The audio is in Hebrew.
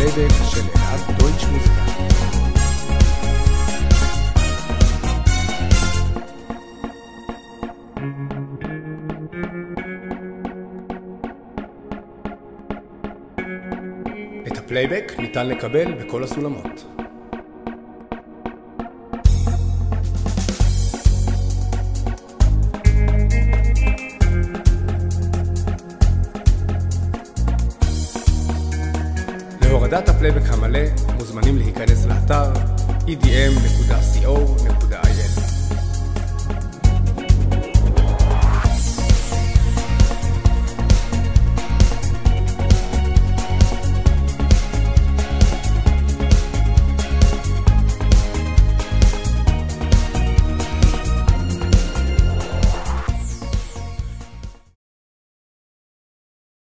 הפלייבק של אלעד דויטש מוזיקה. את הפלייבק ניתן לקבל בכל הסולמות. להורדת הפלייבק המלא מוזמנים להיכנס לאתר edm.co.il